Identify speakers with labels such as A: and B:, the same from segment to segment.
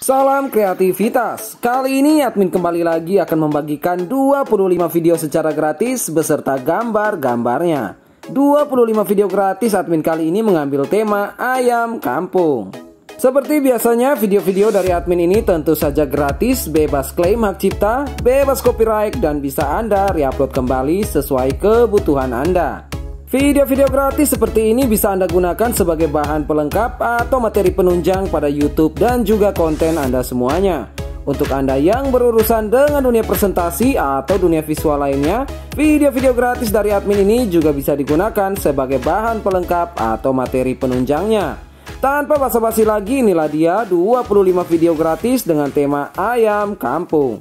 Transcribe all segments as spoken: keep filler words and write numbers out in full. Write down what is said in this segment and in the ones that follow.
A: Salam kreativitas. Kali ini admin kembali lagi akan membagikan dua puluh lima video secara gratis beserta gambar-gambarnya. dua puluh lima video gratis admin kali ini mengambil tema ayam kampung. Seperti biasanya video-video dari admin ini tentu saja gratis, bebas klaim hak cipta, bebas copyright, dan bisa Anda reupload kembali sesuai kebutuhan Anda. Video-video gratis seperti ini bisa Anda gunakan sebagai bahan pelengkap atau materi penunjang pada YouTube dan juga konten Anda semuanya. Untuk Anda yang berurusan dengan dunia presentasi atau dunia visual lainnya, video-video gratis dari admin ini juga bisa digunakan sebagai bahan pelengkap atau materi penunjangnya. Tanpa basa-basi lagi, inilah dia dua puluh lima video gratis dengan tema ayam kampung.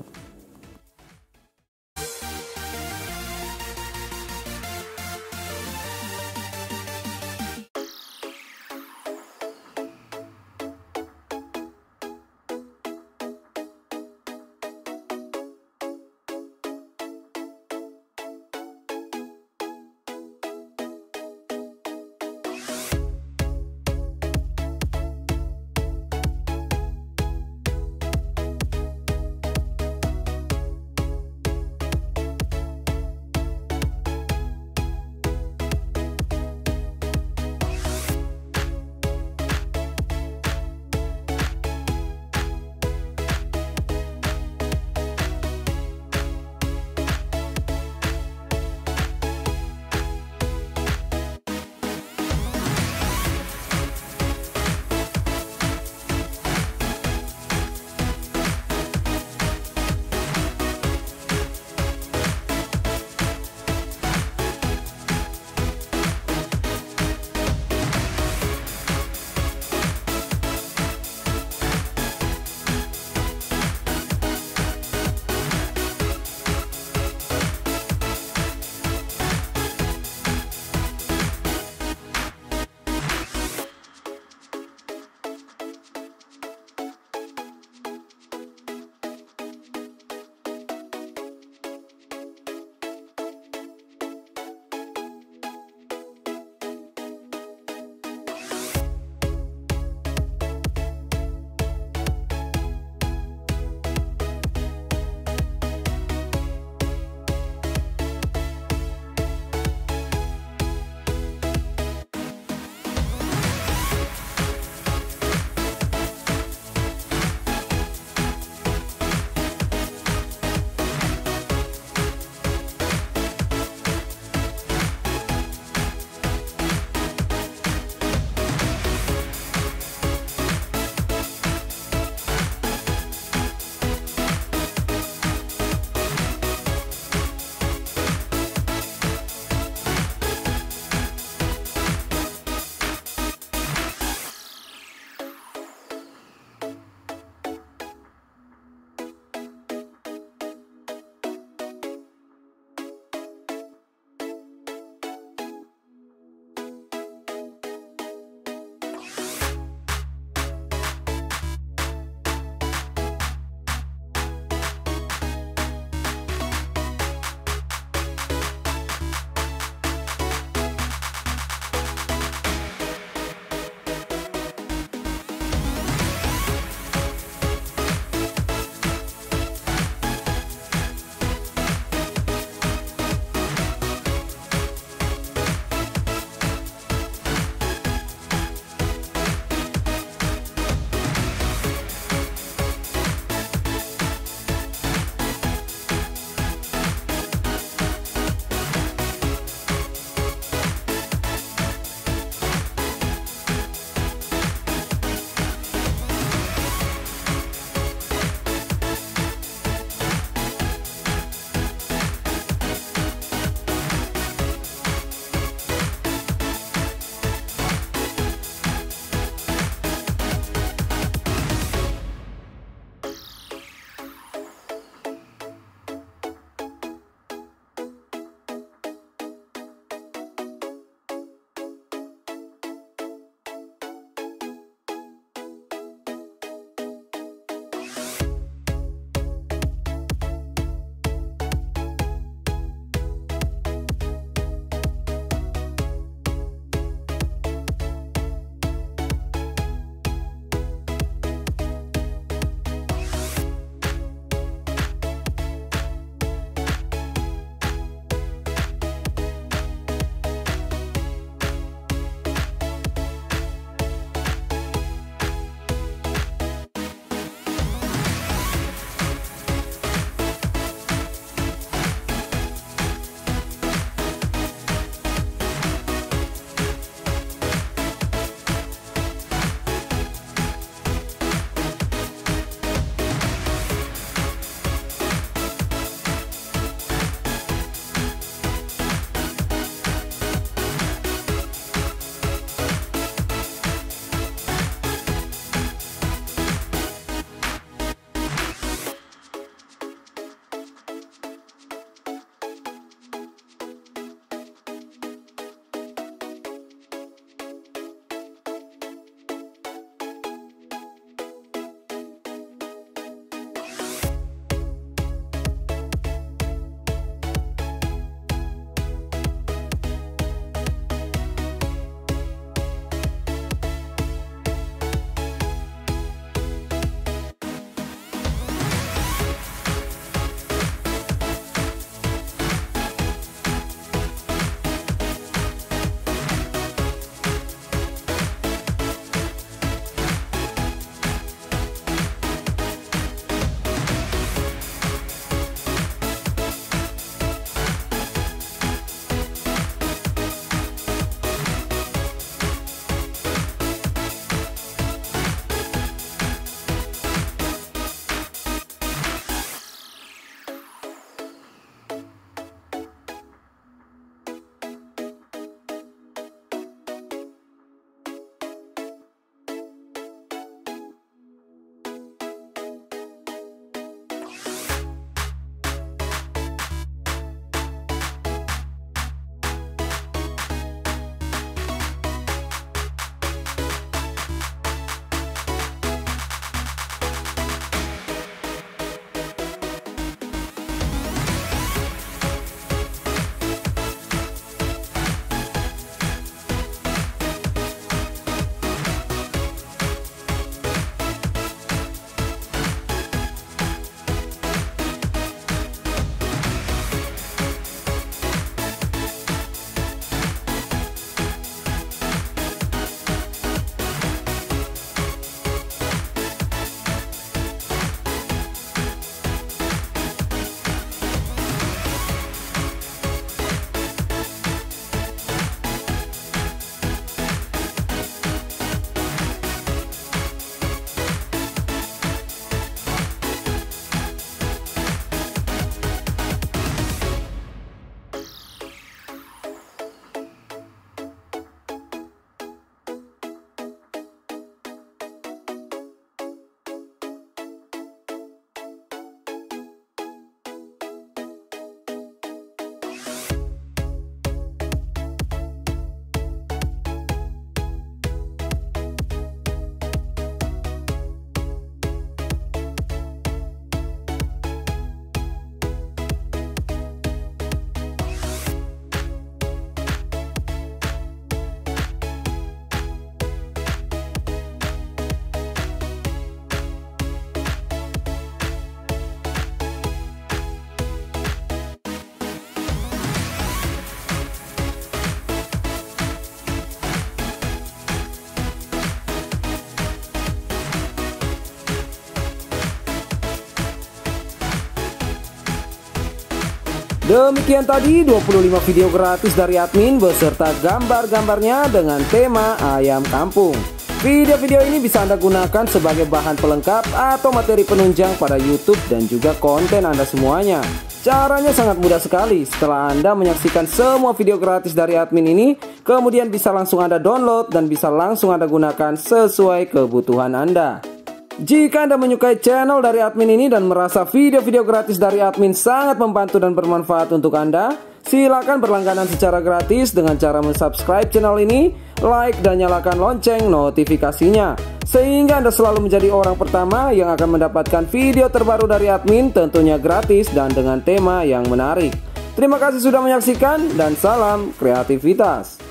A: Demikian tadi dua puluh lima video gratis dari admin beserta gambar-gambarnya dengan tema ayam kampung. Video-video ini bisa Anda gunakan sebagai bahan pelengkap atau materi penunjang pada YouTube dan juga konten Anda semuanya. Caranya sangat mudah sekali. Setelah Anda menyaksikan semua video gratis dari admin ini, kemudian bisa langsung Anda download dan bisa langsung Anda gunakan sesuai kebutuhan Anda. Jika Anda menyukai channel dari admin ini dan merasa video-video gratis dari admin sangat membantu dan bermanfaat untuk Anda, silakan berlangganan secara gratis dengan cara mensubscribe channel ini, like dan nyalakan lonceng notifikasinya, sehingga Anda selalu menjadi orang pertama yang akan mendapatkan video terbaru dari admin, tentunya gratis dan dengan tema yang menarik. Terima kasih sudah menyaksikan dan salam kreativitas.